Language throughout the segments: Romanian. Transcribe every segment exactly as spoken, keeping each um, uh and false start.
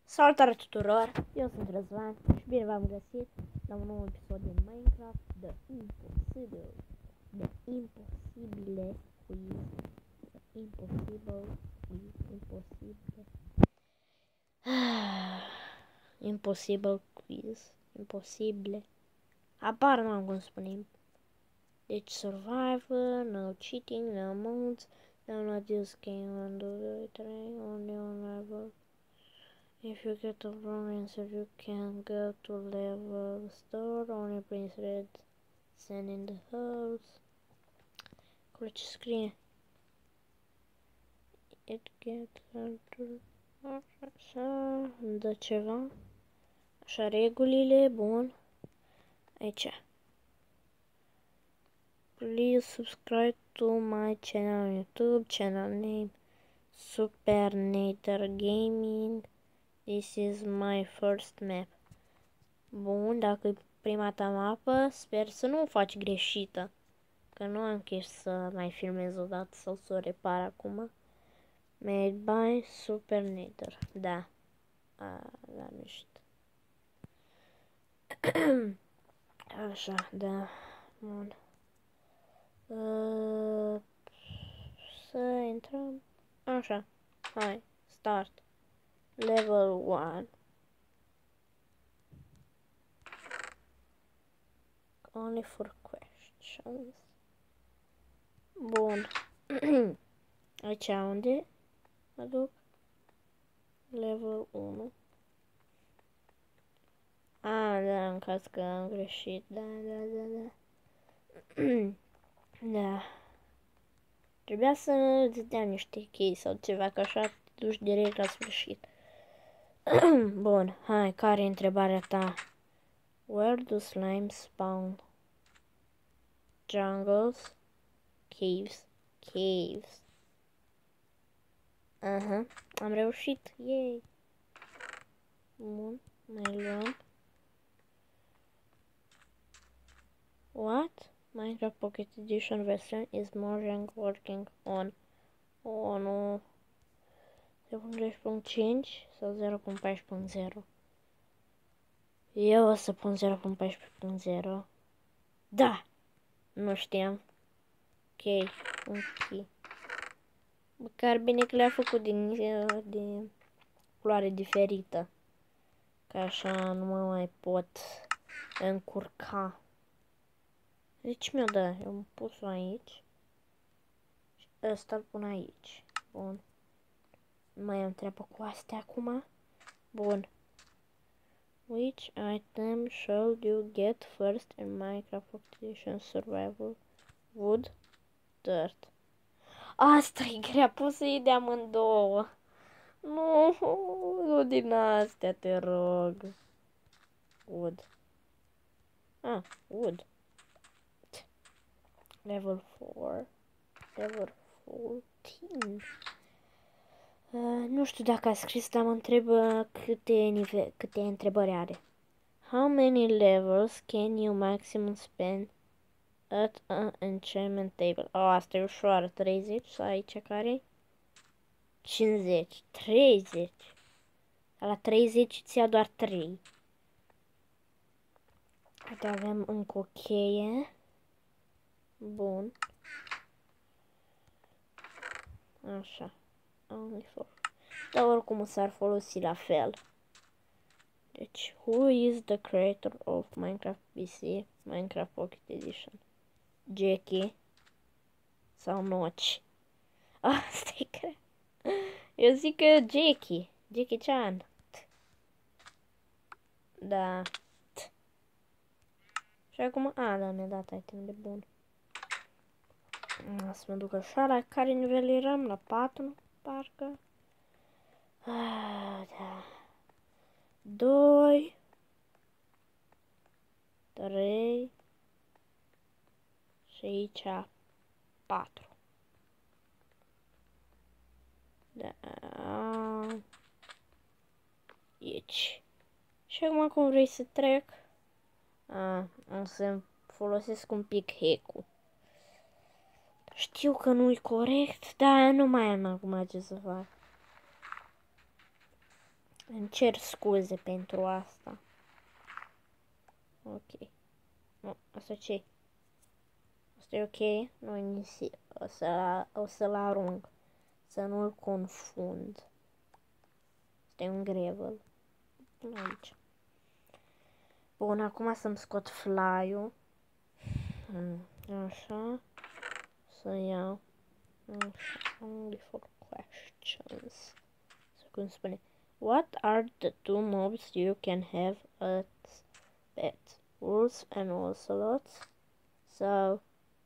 Salutare tuturor, eu sunt Răzvan și bine v-am găsit la un nou episod din Minecraft de Impossible, de imposibile quiz, impossible quiz, imposibile, impossible quiz, imposibile, apar nu am cum spunem. Deci survivor, no cheating, no mods, download this game on the three, only on level. If you get the wrong answer, you can go to level store, only Prince Red, send in the house. Acolo ce scrie? It get așa, îmi dă ceva. Așa, regulile, bun. Aici. Please subscribe to my channel on YouTube, channel name Supernator Gaming. This is my first map. Bun, dacă e prima ta mapă, sper să nu o faci greșită. Că nu am chef să mai filmez o dată sau să o repar acum. Made by Supernator. Da. A, da, nu știu. Așa, da. Bun. Uh, să intrăm. Așa. Hai, start. Level one. Only for questions. Bun. Aici unde mă duc? Level unu. A, da, în caz că am greșit. Da, da, da, da. Da. Trebuia să îți dea niște chei sau ceva, că așa te duci direct la sfârșit. Bun, hai, care e întrebarea ta? Where do slimes spawn? Jungles, caves, caves. Aha, am reușit, yay! Bun, mai luăm. What? Minecraft Pocket Edition version is Mojang working on oh, nu. zero punct doisprezece punct cinci sau zero punct paisprezece punct zero? Eu o să pun zero punct paisprezece punct zero. Da! Nu știam. Ok, ok. Măcar bine că le-a făcut din, din culoare diferită. Că așa nu mă mai pot încurca. Deci mi-o dă. Eu am pus-o aici. Și ăsta îl pun aici. Bun. Mai am treabă cu astea acum. Bun. Which item should you get first in Minecraft Edition Survival? Wood, dirt. Asta e grea, poți să iei de amândouă. Nu, nu din astea, te rog. Wood. Ah, wood. Level four. Level fourteen. Uh, nu știu dacă a scris, dar mă întreb câte, nive câte întrebări are. How many levels can you maximum spend at an enchantment table? Oh, asta e ușoară. treizeci sau aici care? cincizeci. treizeci. La treizeci ți ia doar trei. Uite, avem încă o cheie. Bun. Așa. Only for. Dar oricum s-ar folosi la fel. Deci, who is the creator of Minecraft P C, Minecraft Pocket Edition? Jackie sau Notch? Asta e cred. Eu zic că Jackie. Jackie Chan. Da. Și acum, a, da, mi-a dat item de bun. Să mă duc așa, la care nivel eram? La patru, parcă. Ah, da. doi. trei. Și aici patru. Da. Aici. Și acum cum vrei să trec? A, o să folosesc un pic hack-ul. Știu că nu-i corect, dar nu mai am acum ce să fac. Îmi cer scuze pentru asta. Ok. Nu, asta ce? Asta e ok? Nu e nisip. O să, o să-l arunc. Să nu-l confund. Asta e un gravel. Aici. Bun, acum să-mi scot fly-ul. Așa. Să iau. Așa. Only for questions. Să cum spune. What are the two mobs you can have at pet? Wolves and ocelots. So...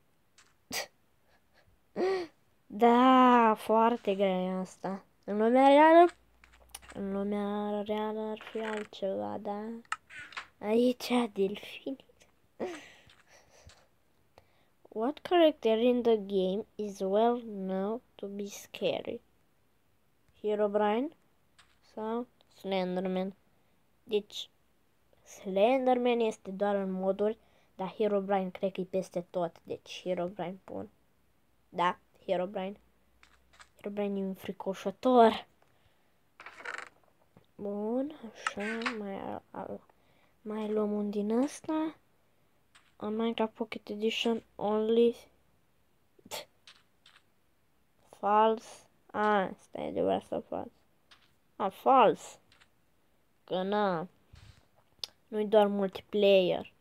Da, foarte grea e asta. În lumea reală, în lumea reală ar fi altceva, da? Aici, delfini. What character in the game is well known to be scary? Herobrine sau Slenderman? Deci, Slenderman este doar în moduri, dar Herobrine cred că e peste tot. Deci, Herobrine pun. Da, Herobrine. Herobrine e un fricoșător. Bun, așa, mai, al, mai luăm un din ăsta. On Minecraft Pocket Edition only. False. A, stai, adevărat sau fals? A, fals. Că na. Nu-i doar multiplayer.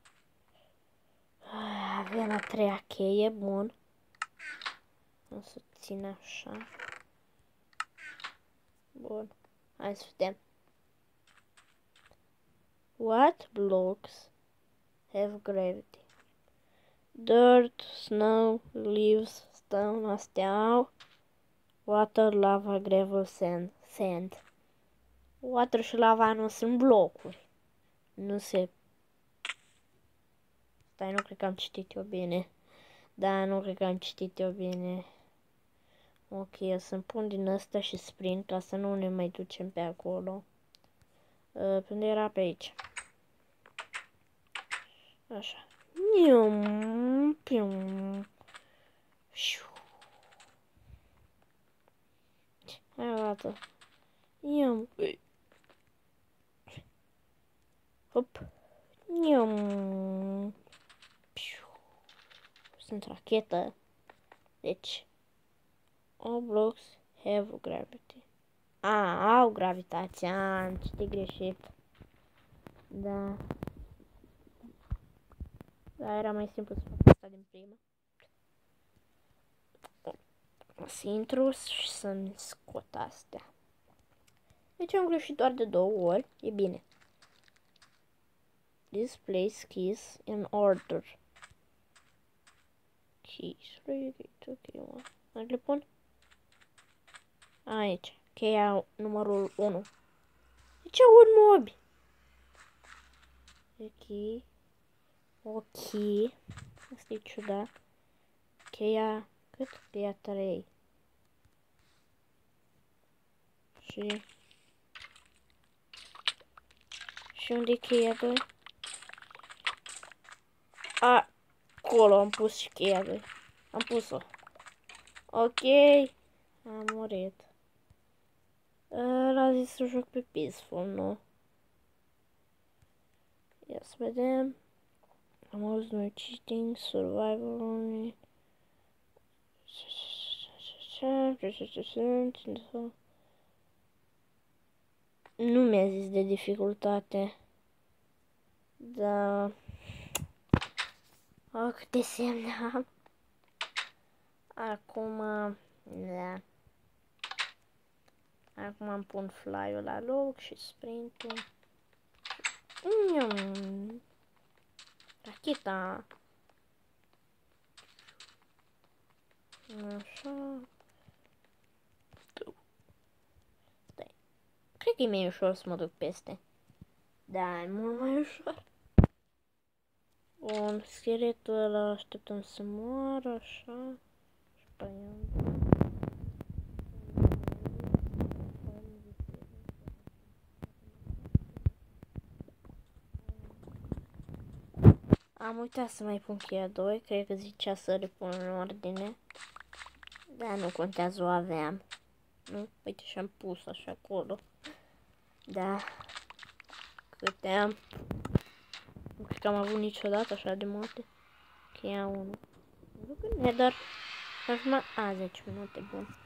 Avem a treia cheie, bun. O să țin așa. Bun. Hai să vedem. What blocks have gravity? Dirt, snow, leaves, stone, astea au. Water, lava, gravel, sand. Sand. Water și lava nu sunt blocuri. Nu se... Stai, nu cred că am citit eu bine. Da, nu cred că am citit eu bine. Ok, o să-mi pun din ăsta și sprint ca să nu ne mai ducem pe acolo. Uh, unde era? Pe aici. Așa. Nium, pium. Șiu. Hai o dată. Nium. Hop. Nium. Piu. Sunt rachetă. Deci. All blocks have gravity. A, au gravitația. Am citit greșit. Da. Da, era mai simplu să fac asta din prima. O să intru și să-mi scot astea. Deci am greșit doar de două ori. E bine. Display keys in order. Keys. Ok, mai le pun? Aici. Cheia numărul unu. De ce un mobi? Ok. Ok. Asta e ciudat. Cheia... Cât? Cheia trei. Și... Și unde e cheia doi? A, acolo am pus și cheia doi. Am pus-o. Ok. Am murit. L-a zis să joc pe peaceful, nu? Ia să vedem. Am auzit noi cheating, survival only. Nu mi-a zis de dificultate. Da. Oh, câte semne am. Acum, da. Acum îmi pun fly-ul la loc și sprint-ul. Mm. Racheta. Așa. Stai. Cred că e mai ușor să mă duc peste. Da, e mult mai ușor. Bun, scheletul ăla așteptăm să moară, așa. Și pe aia. Am uitat să mai pun cheia doi, cred că zicea să le pun în ordine. Da, nu contează, o aveam. Nu? Uite și-am pus așa acolo. Da. Câte am? Nu cred că am avut niciodată așa de multe. Cheia unu. Nu că Nether. Acum, a, zece minute, bun.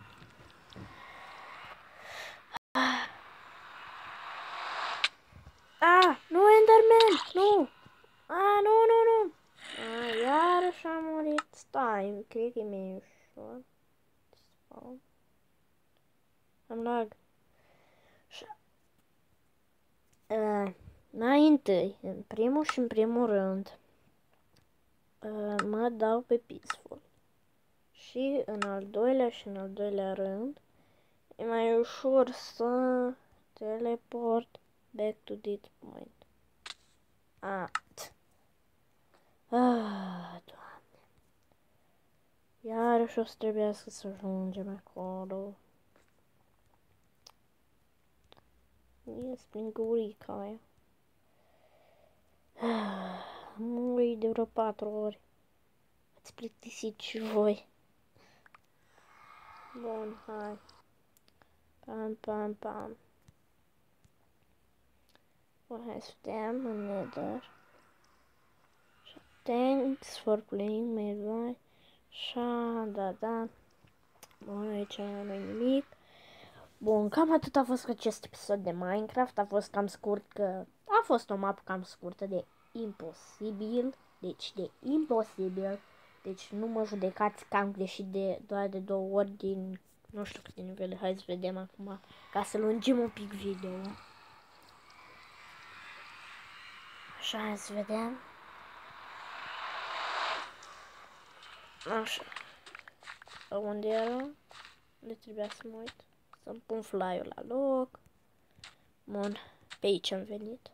Ah, nu Enderman, nu! Ah, nu, nu, nu! Ah, iarăși am murit. Stai, cred că e mai ușor. Am lag. Uh, mai întâi, în primul și în primul rând, uh, mă dau pe peaceful. Și în al doilea și în al doilea rând, e mai ușor să teleport back to this point. Ah, ah, Doamne. Iarăși o să trebuiască să ajungem acolo. Ies prin gurica aia. Ah, muri de vreo patru ori. Ați plictisit și voi. Bun, hai. Pam, pam, pam. Bun, hai să vedem în Nether. Thanks for playing my life. Așa, da, da. Bun, aici nu e nimic. Bun, cam atât a fost acest episod de Minecraft. A fost cam scurt, că a fost o mapă cam scurtă de imposibil. Deci de imposibil. Deci nu mă judecați că am greșit de doar de două ori din nu știu câte nivele. Hai să vedem acum, ca să lungim un pic video. Așa, hai să vedem. Așa. Unde era? Unde trebuia să mă uit? Să-mi pun fly-ul la loc. Bun, pe aici am venit.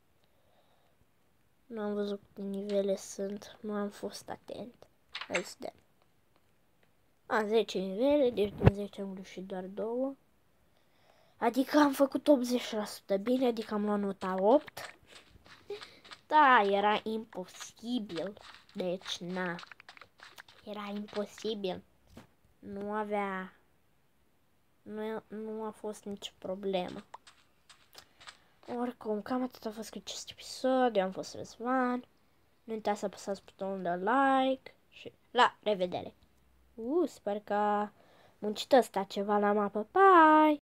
Nu am văzut câte nivele sunt, nu am fost atent. Hai să vedem. A, zece nivele, deci din zece am greșit doar două. Adică am făcut optzeci la sută bine, adică am luat nota opt. Da, era imposibil. Deci, na. Era imposibil. Nu avea... Nu, nu a fost nicio problemă. Oricum, cam atât a fost cu acest episod. Eu am fost Răzvan. Nu uitați să apăsați butonul de like. Și la revedere. Uh, sper că a muncit ăsta ceva la mapă. Bye!